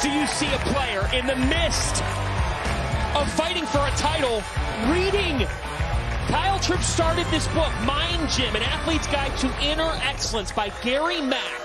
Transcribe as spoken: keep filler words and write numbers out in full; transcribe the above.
do you see a player in the midst of fighting for a title reading? Kyle Troup started this book, Mind Gym, An Athlete's Guide to Inner Excellence by Gary Mack.